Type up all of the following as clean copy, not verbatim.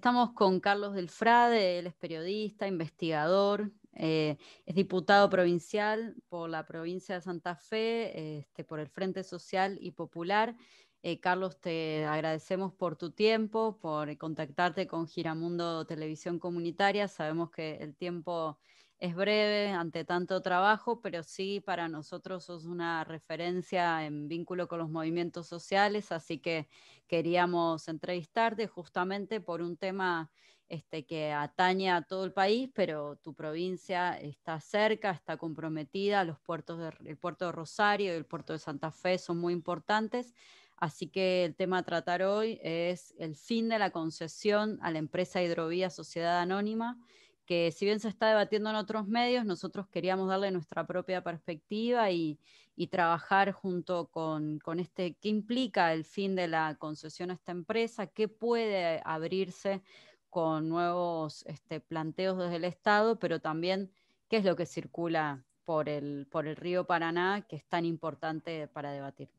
estamos con Carlos Delfrade. Él es periodista, investigador, es diputado provincial por la provincia de Santa Fe, por el Frente Social y Popular. Carlos, te agradecemos por tu tiempo, por contactarte con Giramundo Televisión Comunitaria. Sabemos que el tiempo es breve ante tanto trabajo, pero sí para nosotros sos una referencia en vínculo con los movimientos sociales, así que queríamos entrevistarte justamente por un tema que atañe a todo el país, pero tu provincia está cerca, está comprometida, el puerto de Rosario y el puerto de Santa Fe son muy importantes. Así que el tema a tratar hoy es el fin de la concesión a la empresa Hidrovía Sociedad Anónima, que si bien se está debatiendo en otros medios, nosotros queríamos darle nuestra propia perspectiva y trabajar junto con qué implica el fin de la concesión a esta empresa, qué puede abrirse con nuevos planteos desde el Estado, pero también qué es lo que circula por el río Paraná, que es tan importante para debatir.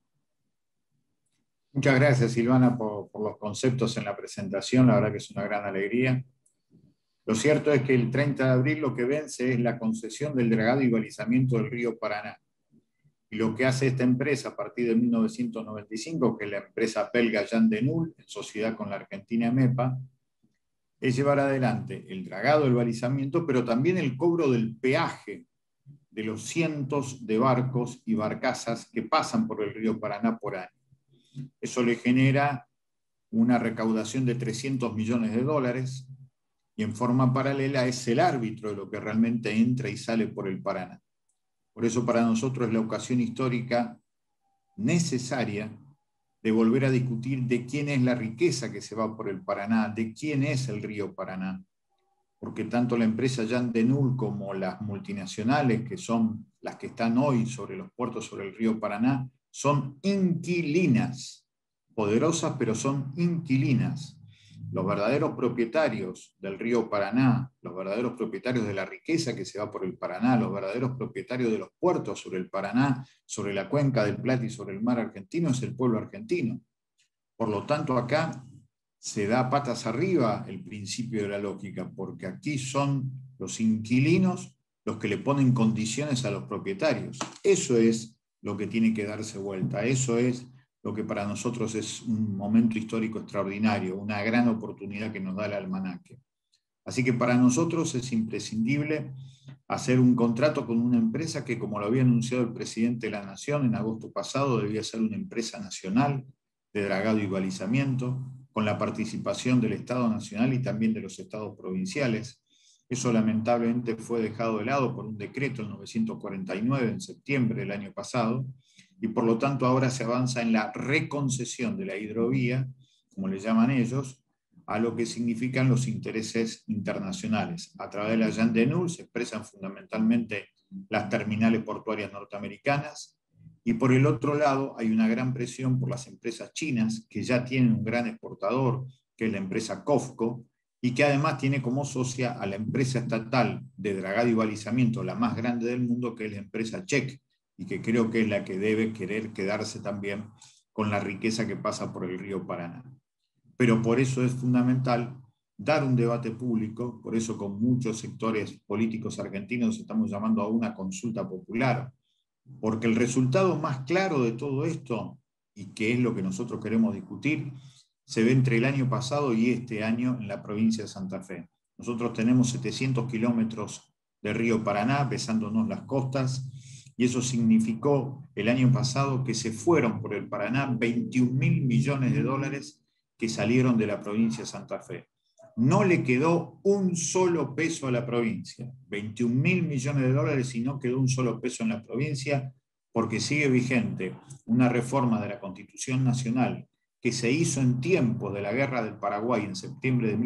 Muchas gracias, Silvana, por los conceptos en la presentación. La verdad que es una gran alegría. Lo cierto es que el 30 de abril lo que vence es la concesión del dragado y balizamiento del río Paraná. Y lo que hace esta empresa a partir de 1995, que es la empresa belga Jan de Nul, en sociedad con la argentina MEPA, es llevar adelante el dragado, el balizamiento, pero también el cobro del peaje de los cientos de barcos y barcazas que pasan por el río Paraná por año. Eso le genera una recaudación de 300 millones de dólares y en forma paralela es el árbitro de lo que realmente entra y sale por el Paraná. Por eso para nosotros es la ocasión histórica necesaria de volver a discutir de quién es la riqueza que se va por el Paraná, de quién es el río Paraná, porque tanto la empresa Jan de Nul como las multinacionales, que son las que están hoy sobre los puertos sobre el río Paraná, son inquilinas, poderosas pero son inquilinas. Los verdaderos propietarios del río Paraná, los verdaderos propietarios de la riqueza que se va por el Paraná, los verdaderos propietarios de los puertos sobre el Paraná, sobre la cuenca del Plata y sobre el mar argentino, es el pueblo argentino. Por lo tanto, acá se da patas arriba el principio de la lógica, porque aquí son los inquilinos los que le ponen condiciones a los propietarios. Eso es lo que tiene que darse vuelta, eso es lo que para nosotros es un momento histórico extraordinario, una gran oportunidad que nos da el almanaque. Así que para nosotros es imprescindible hacer un contrato con una empresa que, como lo había anunciado el presidente de la Nación en agosto pasado, debía ser una empresa nacional de dragado y balizamiento, con la participación del Estado Nacional y también de los estados provinciales. Eso lamentablemente fue dejado de lado por un decreto en 949 en septiembre del año pasado, y por lo tanto ahora se avanza en la reconcesión de la hidrovía, como le llaman ellos, a lo que significan los intereses internacionales. A través de la Jan de Nul se expresan fundamentalmente las terminales portuarias norteamericanas, y por el otro lado hay una gran presión por las empresas chinas, que ya tienen un gran exportador, que es la empresa COFCO, y que además tiene como socia a la empresa estatal de dragado y balizamiento, la más grande del mundo, que es la empresa Check, y que creo que es la que debe querer quedarse también con la riqueza que pasa por el río Paraná. Pero por eso es fundamental dar un debate público, por eso con muchos sectores políticos argentinos estamos llamando a una consulta popular, porque el resultado más claro de todo esto, y que es lo que nosotros queremos discutir, se ve entre el año pasado y este año en la provincia de Santa Fe. Nosotros tenemos 700 kilómetros de río Paraná besándonos las costas, y eso significó el año pasado que se fueron por el Paraná 21.000 millones de dólares que salieron de la provincia de Santa Fe. No le quedó un solo peso a la provincia, 21.000 millones de dólares, y no quedó un solo peso en la provincia, porque sigue vigente una reforma de la Constitución Nacional que se hizo en tiempos de la Guerra del Paraguay en septiembre de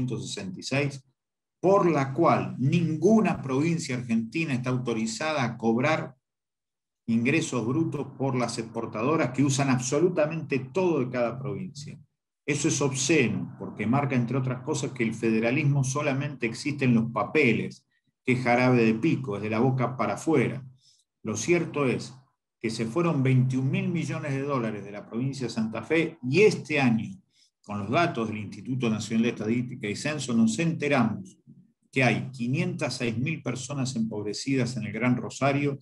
1866, por la cual ninguna provincia argentina está autorizada a cobrar ingresos brutos por las exportadoras que usan absolutamente todo de cada provincia. Eso es obsceno, porque marca, entre otras cosas, que el federalismo solamente existe en los papeles, que es jarabe de pico, es de la boca para afuera. Lo cierto es que se fueron 21.000 millones de dólares de la provincia de Santa Fe, y este año con los datos del Instituto Nacional de Estadística y Censo, nos enteramos que hay 506.000 personas empobrecidas en el Gran Rosario,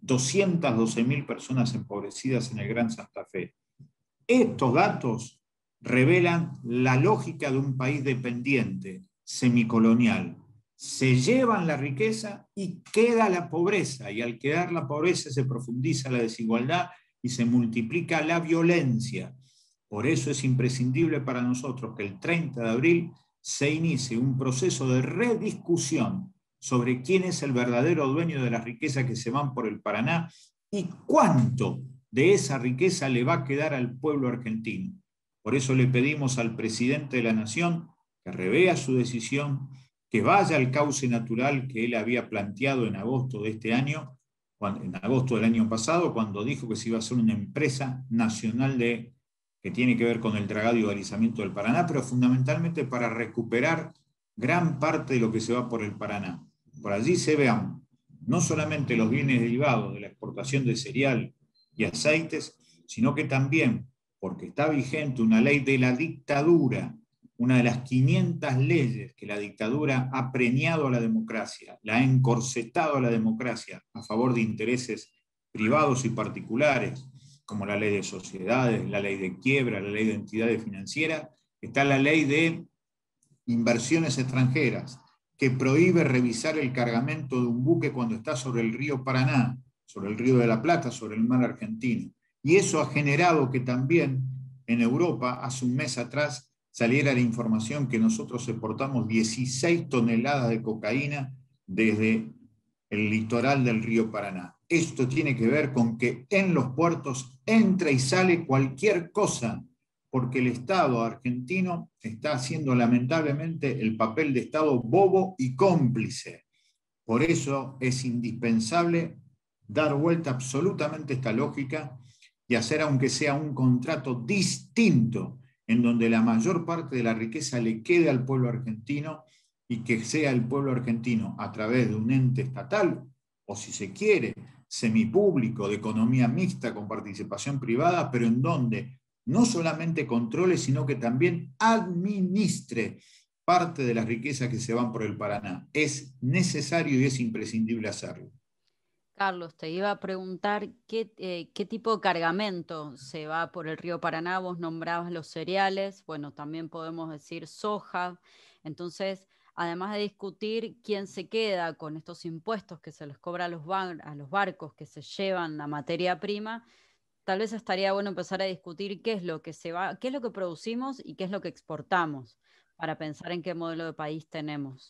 212.000 personas empobrecidas en el Gran Santa Fe. Estos datos revelan la lógica de un país dependiente, semicolonial. Se llevan la riqueza y queda la pobreza, y al quedar la pobreza se profundiza la desigualdad y se multiplica la violencia. Por eso es imprescindible para nosotros que el 30 de abril se inicie un proceso de rediscusión sobre quién es el verdadero dueño de las riquezas que se van por el Paraná y cuánto de esa riqueza le va a quedar al pueblo argentino. Por eso le pedimos al presidente de la Nación que revea su decisión, que vaya al cauce natural que él había planteado en agosto de este año, en agosto del año pasado, cuando dijo que se iba a hacer una empresa nacional que tiene que ver con el dragado y balizamiento del Paraná, pero fundamentalmente para recuperar gran parte de lo que se va por el Paraná. Por allí se vean no solamente los bienes derivados de la exportación de cereal y aceites, sino que también, porque está vigente una ley de la dictadura, una de las 500 leyes que la dictadura ha preñado a la democracia, la ha encorsetado a la democracia a favor de intereses privados y particulares, como la ley de sociedades, la ley de quiebra, la ley de entidades financieras, está la ley de inversiones extranjeras, que prohíbe revisar el cargamento de un buque cuando está sobre el río Paraná, sobre el río de la Plata, sobre el mar argentino. Y eso ha generado que también en Europa, hace un mes atrás, saliera la información que nosotros exportamos 16 toneladas de cocaína desde el litoral del río Paraná. Esto tiene que ver con que en los puertos entra y sale cualquier cosa, porque el Estado argentino está haciendo lamentablemente el papel de Estado bobo y cómplice. Por eso es indispensable dar vuelta absolutamente esta lógica y hacer, aunque sea un contrato distinto, en donde la mayor parte de la riqueza le quede al pueblo argentino y que sea el pueblo argentino a través de un ente estatal, o si se quiere, semipúblico, de economía mixta con participación privada, pero en donde no solamente controle, sino que también administre parte de las riquezas que se van por el Paraná. Es necesario y es imprescindible hacerlo. Carlos, te iba a preguntar qué tipo de cargamento se va por el río Paraná. Vos nombrabas los cereales, bueno, también podemos decir soja. Entonces, además de discutir quién se queda con estos impuestos que se les cobra a a los barcos que se llevan la materia prima, tal vez estaría bueno empezar a discutir qué es lo que se va, qué es lo que producimos y qué es lo que exportamos, para pensar en qué modelo de país tenemos.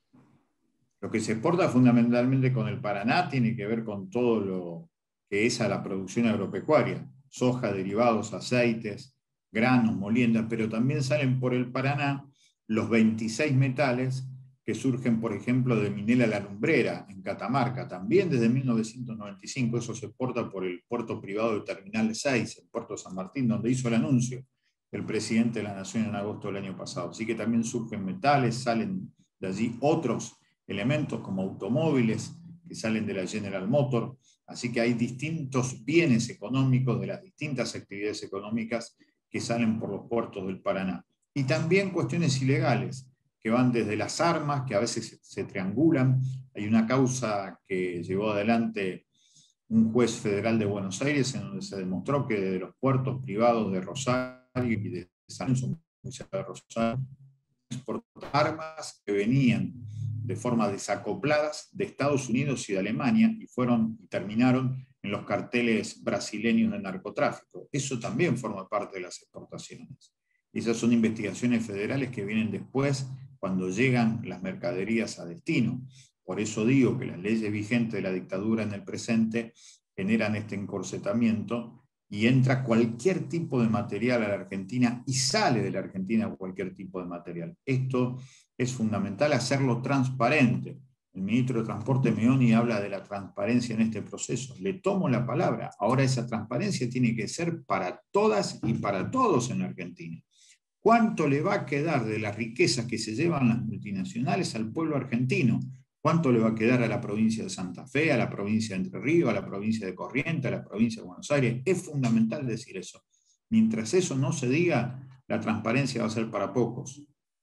Lo que se exporta fundamentalmente con el Paraná tiene que ver con todo lo que es a la producción agropecuaria, soja, derivados, aceites, granos, moliendas, pero también salen por el Paraná los 26 metales que surgen, por ejemplo, de Minera La Lumbrera, en Catamarca, también desde 1995. Eso se exporta por el puerto privado de Terminal 6, el puerto de San Martín, donde hizo el anuncio el presidente de la Nación en agosto del año pasado. Así que también surgen metales, salen de allí otros elementos como automóviles que salen de la General Motors. Así que hay distintos bienes económicos de las distintas actividades económicas que salen por los puertos del Paraná. Y también cuestiones ilegales que van desde las armas, que a veces se triangulan. Hay una causa que llevó adelante un juez federal de Buenos Aires en donde se demostró que de los puertos privados de Rosario y de San Lorenzo, de Rosario, exportaban armas que venían de forma desacopladas de Estados Unidos y de Alemania y terminaron en los carteles brasileños de narcotráfico. Eso también forma parte de las exportaciones. Esas son investigaciones federales que vienen después cuando llegan las mercaderías a destino. Por eso digo que las leyes vigentes de la dictadura en el presente generan este encorsetamiento y entra cualquier tipo de material a la Argentina y sale de la Argentina cualquier tipo de material. Esto es fundamental hacerlo transparente. El ministro de Transporte Meoni habla de la transparencia en este proceso. Le tomo la palabra. Ahora esa transparencia tiene que ser para todas y para todos en la Argentina. ¿Cuánto le va a quedar de las riquezas que se llevan las multinacionales al pueblo argentino? ¿Cuánto le va a quedar a la provincia de Santa Fe, a la provincia de Entre Ríos, a la provincia de Corrientes, a la provincia de Buenos Aires? Es fundamental decir eso. Mientras eso no se diga, la transparencia va a ser para pocos.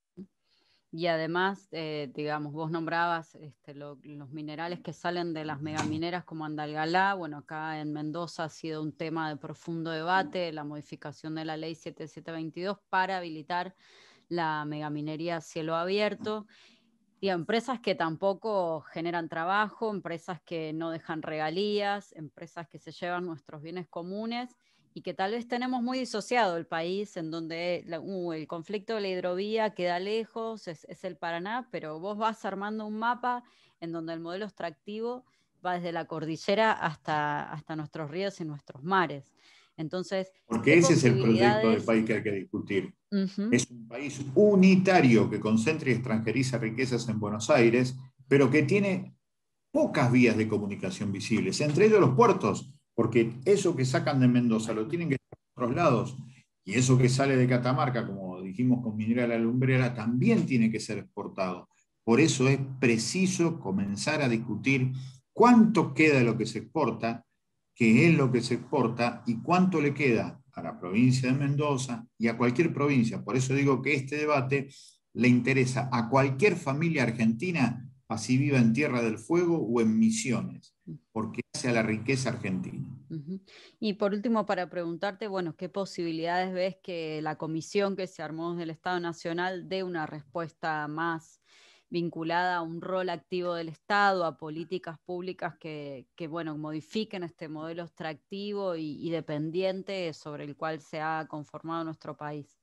Y además, digamos, vos nombrabas los minerales que salen de las megamineras como Andalgalá. Bueno, acá en Mendoza ha sido un tema de profundo debate, la modificación de la ley 7722 para habilitar la megaminería a cielo abierto. Y empresas que tampoco generan trabajo, empresas que no dejan regalías, empresas que se llevan nuestros bienes comunes y que tal vez tenemos muy disociado el país, en donde el conflicto de la hidrovía queda lejos, es el Paraná, pero vos vas armando un mapa en donde el modelo extractivo va desde la cordillera hasta nuestros ríos y nuestros mares. Entonces, Porque ¿qué ese es el proyecto de posibilidades? país que hay que discutir. Uh-huh. Es un país unitario que concentra y extranjeriza riquezas en Buenos Aires, pero que tiene pocas vías de comunicación visibles, entre ellos los puertos, porque eso que sacan de Mendoza lo tienen que estar en otros lados, y eso que sale de Catamarca, como dijimos con Minera La Lumbrera, también tiene que ser exportado. Por eso es preciso comenzar a discutir cuánto queda de lo que se exporta, qué es lo que se exporta y cuánto le queda a la provincia de Mendoza y a cualquier provincia. Por eso digo que este debate le interesa a cualquier familia argentina, así viva en Tierra del Fuego o en Misiones, porque hace a la riqueza argentina. Uh-huh. Y por último, para preguntarte, bueno, ¿qué posibilidades ves que la comisión que se armó del Estado Nacional dé una respuesta más vinculada a un rol activo del Estado, a políticas públicas que bueno, modifiquen este modelo extractivo y dependiente sobre el cual se ha conformado nuestro país?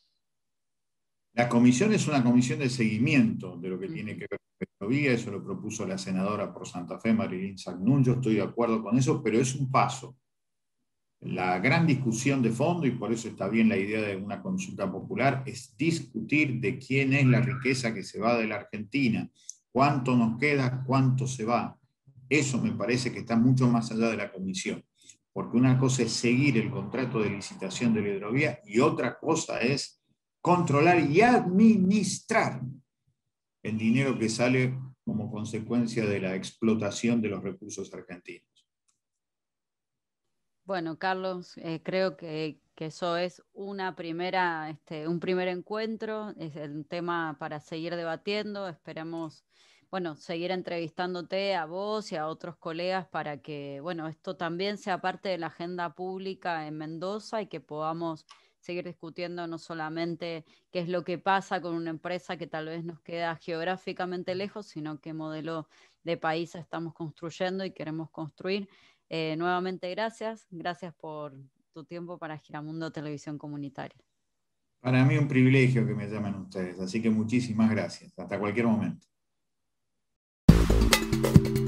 La comisión es una comisión de seguimiento de lo que tiene Uh-huh. que ver con Petrovía, eso lo propuso la senadora por Santa Fe, Marilyn Sagnún, yo estoy de acuerdo con eso, pero es un paso. La gran discusión de fondo, y por eso está bien la idea de una consulta popular, es discutir de quién es la riqueza que se va de la Argentina, cuánto nos queda, cuánto se va. Eso me parece que está mucho más allá de la comisión, porque una cosa es seguir el contrato de licitación de la hidrovía y otra cosa es controlar y administrar el dinero que sale como consecuencia de la explotación de los recursos argentinos. Bueno, Carlos, creo que eso es una primera, un primer encuentro, es el tema para seguir debatiendo. Esperemos, bueno, seguir entrevistándote a vos y a otros colegas para que, bueno, esto también sea parte de la agenda pública en Mendoza y que podamos seguir discutiendo no solamente qué es lo que pasa con una empresa que tal vez nos queda geográficamente lejos, sino qué modelo de país estamos construyendo y queremos construir. Nuevamente gracias por tu tiempo para Giramundo Televisión Comunitaria. Para mí un privilegio que me llamen ustedes, así que muchísimas gracias. Hasta cualquier momento.